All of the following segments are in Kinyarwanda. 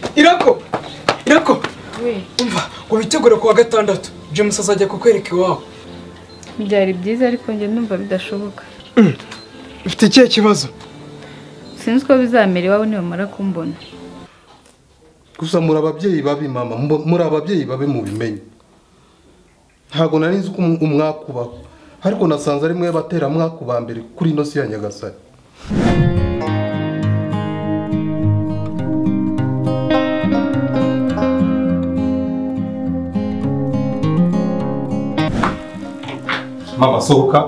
Irako we umva ubitegura kuwa gatandatu James azajya kukwereka iwawe. byari byiza ariko njye ndumva bidashoboka. Ufite ikihe kibazo? Sinzi ko bizamera iwawe nibamara kumbona. Gusa muri ababyeyi babi mama, muri ababyeyi babi mu bimenye. Ntago nari nzi ko umwakubaho, ariko nasanze ari mwe batera mwakuba mbere kuri ino si ya Nyagasani. Mama sohoka.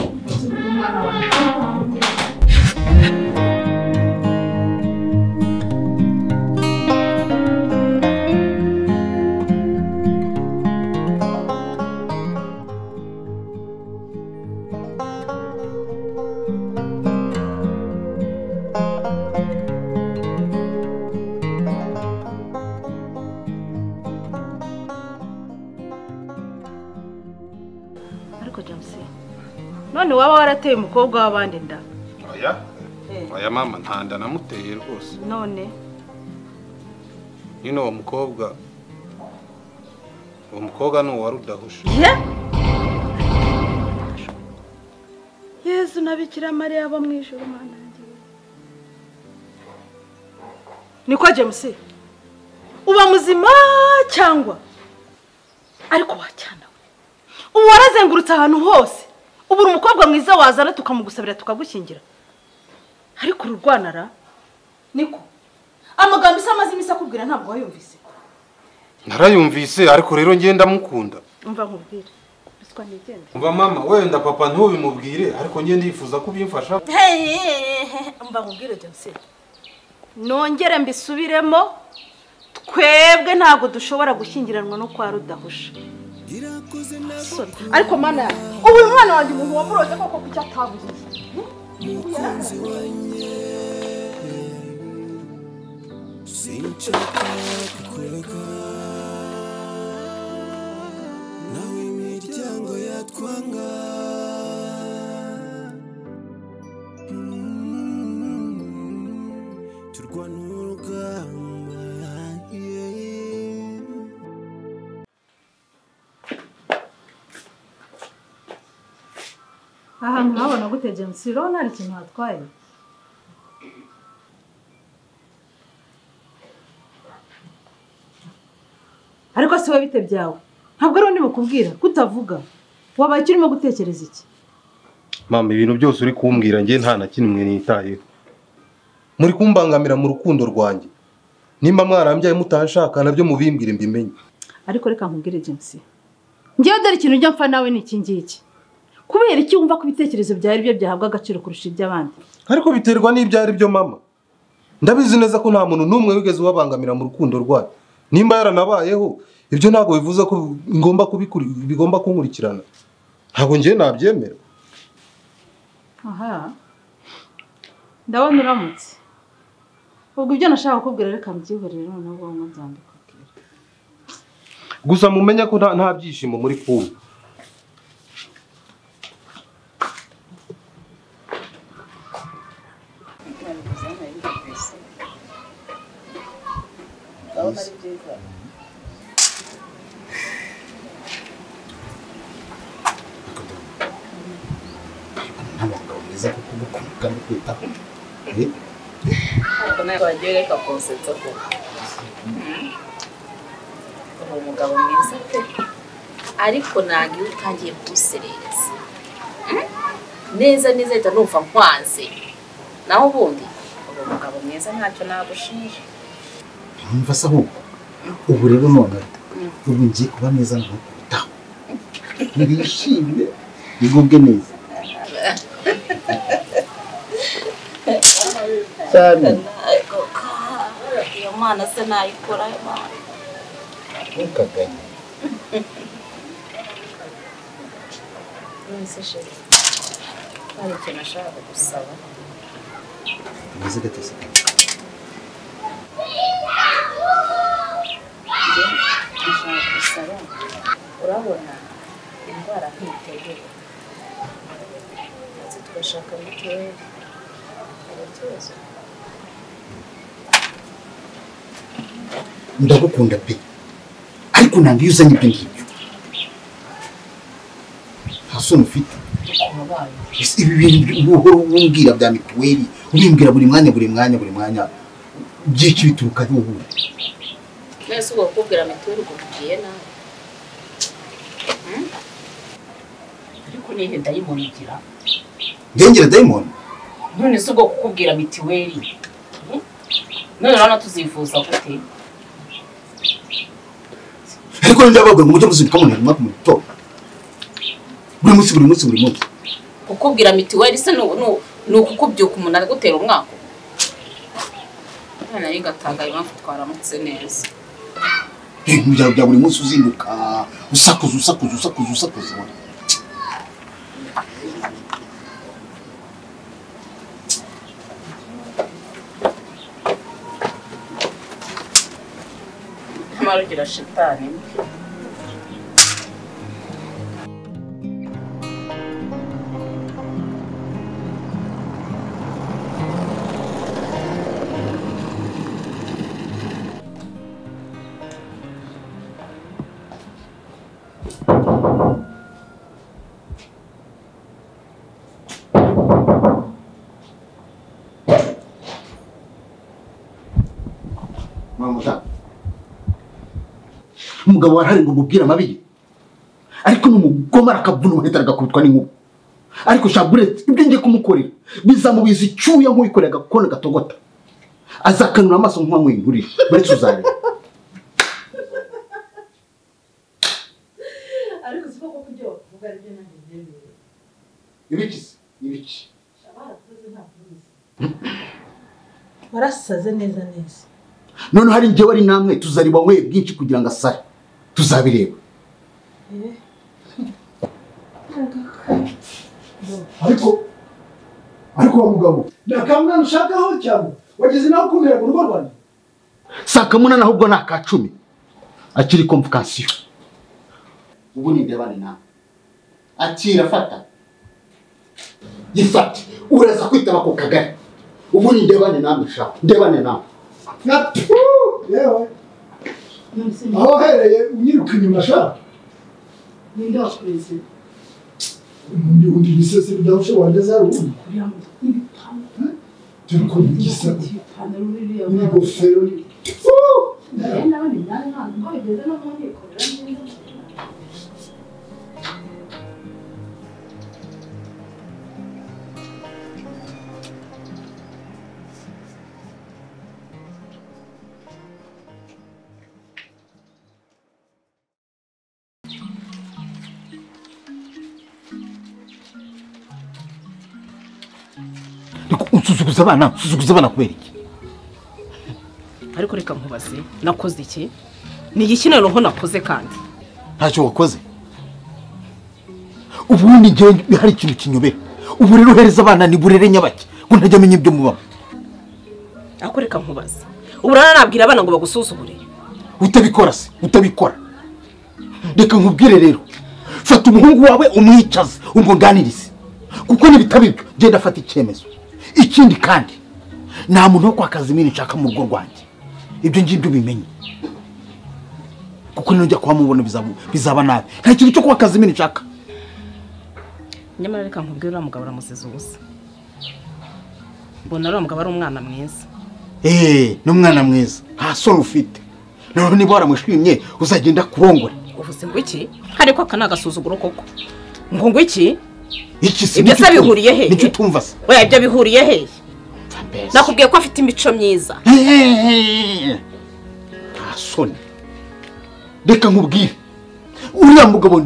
None waba warateye umukobwa w'abandi nda? Oya mama ntanda namuteye rwose. None uwo mukobwa no wa Rudahusha. Yesu nabikira Mariya aba mu ijuru mana yanjye. Niko James uba muzima cyangwa ariko wacyana we. Ubu warazengurutse ahantu hose. Ubu umukobwa mwiza wazana tukamugusabira tukagushyingira. Ariko urwanara niko amagambo isamaze imisa kubwira ntabwo wayumvise. Narayumvise ariko rero ngenda mukunda. Umva nkubwire. Biswa nigenda. Umva mama wenda papa ntubimubwire ariko ngende yifuza kubimfasha. Umva nkubwire James. Nongere mbisubiremo twebwe ntabwo dushobora gushyingiranwa no kwa Rudahusha. Ariko mana ubu mwana wanjye umuntu wamuroze koko kucyo atabuze. Sinchaka kukureka nawe imiryango yatwanga turwana urugamba. Aha nkabona gute James urabona hari ikintu watwaye? Ariko si we bite byawe ntabwo ari undi bukubwira kutavuga wabaye kirimo gutekereza iki? Mama ibintu byose uri kumbwira nge nta na kimwe nitayeho. Muri kumbangamira mu rukundo rwanjye. Nimba mwarambyaye mutanshaka nabyo mubimbwire mbimenye. Ariko reka nkubwire James. Ngiye dore ikintu ujya mfa nawe ni iki ngiki. Kubera iki wumva ko ibitekerezo byawe byo byahabwa agaciro kurusha iby'abandi? Ariko biterwa n'ibyo ari byo mama. Ndabizi neza ko nta muntu numwe wigeze wabangamira mu rukundo rwayo. Nimba yaranabayeho ibyo ntago bivuze ko bigomba kunkurikirana. Ntago ngiye nabyemera. Aha. Ndabona uramutse. Ubwo ibyo nashaka kukubwira reka mbyihorere noneho ubwo nzambikubwira. Gusa mumenya ko nta byishimo muri kumwe. Wagereka konsetsa ko umugabo mwiza pe ariko nagiye utangiye kusereza neza ita numva nkwanze naho ubundi umugabo mwiza ntacyo nagushinja. Numva se ahubwo ubu rero none ubu ngiye kuba neza nk'utaho nibishimye bigubwe neza cyane. Iyo mwana se nayikora yo mwana ukaganya nise sheri hari ikintu nashaka gusaba. Mwiza gatese nashaka gusaba urabona indwara nk'iteye ndetse tugashaka mituweli ikibazo ndagukunda pe ariko nanga iyo uzanye ibyo ngibyo nta soni ufite ibi bintu uhora umbwira bya mituweli ubimbwira buri mwanya byinshi bituruka n'ubu nese ubwo kukubwira mituweli ubwo ugiye nawe ariko nihe dayimoni igira ndengera dayimoni none se ubwo kukubwira mituweli none rero tuzifuza gute ariko ndababwira ngo mujye muzirika mu ntama ku mito buri munsi kukubwira mituweli se ni ukukubyuka umuntu agutera umwaka none yigatanga impamvu twaramutse neza bya buri munsi uzinduka usakuza amarugira shitani umugabo warahari ngo mubwire amabi ariko n'umugoma arakavuna umuheta agakubitwa n'inkuba ariko shaburete ibyo ngiye kumukorera bizamubiza icyuya nk'uwikorera agakona gatogota azakanura amaso nk'uwamwingurira baretse uzareba ariko siko ko kujya kuvuga ibyo nanjye byemeye ibiki warasaze neza none hari njyewe ari namwe tuzariba mwe bwinshi kugira ngo asare tuzabireba ariko wa mugabo nakamwana ushakaho cyangwa wageze naho kumera mu rugo rwanjye sakamuna ahubwo ni aka 10 akiri convocation ubu ni ndebane nawe akira fata yifate uraza kwitaba ku kagari ubu ni ndebane nawe yewe aho hereye unyiruka inyuma shaka ninde wakureze undi bisese bidahushe wageze hari ubundi turi ko bigisa n'ingofero usuzuguza abana kubera iki ariko reka nkubaze nakoze iki ni igikinero ho nakoze kandi ntacyo wakoze ubundi ngewe hari ikintu kinyobera ubu rero uhereza abana ni burere nyabaki ngo ntajya amenya ibyo mubamo ariko reka nkubaze ubu rero nabwira abana ngo bagusuzugure utabikora reka nkubwire rero fata umuhungu wawe umwicaze umuganirize kuko nibitabibyo genda fata icyemezo ikindi kandi nta muntu wo kwakaza imini nshaka mu rugo rwanjye ibyo ngibyo bimenye kuko nijya kwa mubona bizaba nabi nta kintu cyo kwakaza imini nshaka nyamara reka nkubwire uriya mugabo uramusize ubusa mbona uriya mugabo ari umwana mwiza ni umwana mwiza nta soni ufite noneho niba waramushimye uzagenda kurongora uvuze ngo iki ariko aka ni agasuzuguro koko ngo iki si ibyo se bihuriye he nicyo utumva se oya ibyo bihuriye he nakubwiye ko afite imico myiza nta soni reka nkubwire uriya mugabo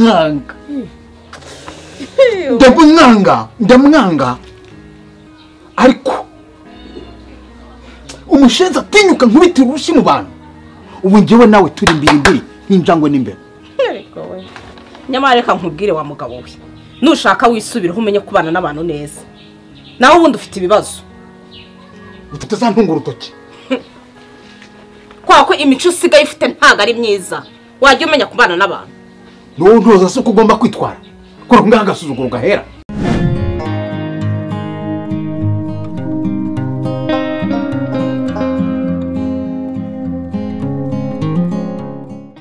ndamwanga ariko umushenzi atinyuka nkubitira urushyi mu bantu ubu njyewe nawe turi imbiri nk'injangwe n'imbere nyamara reka nkubwire wa mugabo we nushaka wisubiraho umenye kubana n'abantu neza nawe ubundi ufite ibibazo utazantunga urutoki kwa ko imico usigaye ufite ntago ari myiza wajya umenya kubana n'abantu n'uwo ntuza se uko ugomba kwitwara kora ngaha agasuzuguro gahera